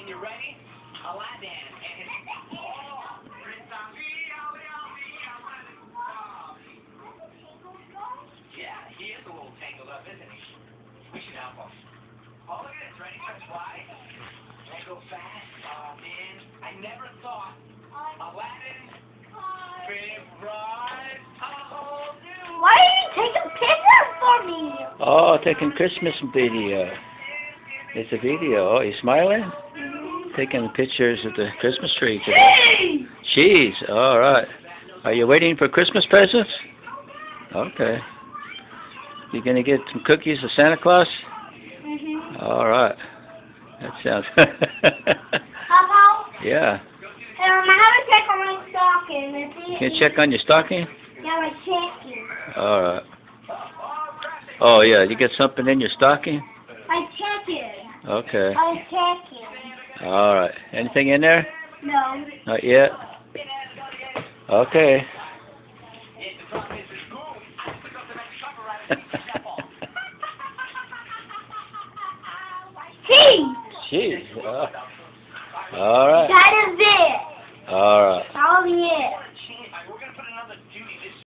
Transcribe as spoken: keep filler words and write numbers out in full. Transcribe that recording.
you ready? Aladdin and yeah, he is a little tangled up, isn't he? We should help him. Oh, look at this. Ready? Press Y. Can I go fast? Oh, man. I never thought Aladdin could rise a whole new... Why are you taking pictures for me? Oh, taking Christmas video. It's a video. Oh, you smiling? Mm-hmm. Taking pictures of the Christmas tree today. Cheese. All right. Are you waiting for Christmas presents? Okay. You gonna get some cookies to Santa Claus? Mm-hmm. All right. That sounds. Papa? Yeah. Hey, Mama, I have to check on my stocking. Is it- Can you check on your stocking? Yeah, my checking. All right. Oh yeah, you get something in your stocking? My checking. Okay. I'm checking. All right. Anything in there? No. Not yet. Okay. Cheese! Jeez. Uh, all right. That is it. All right.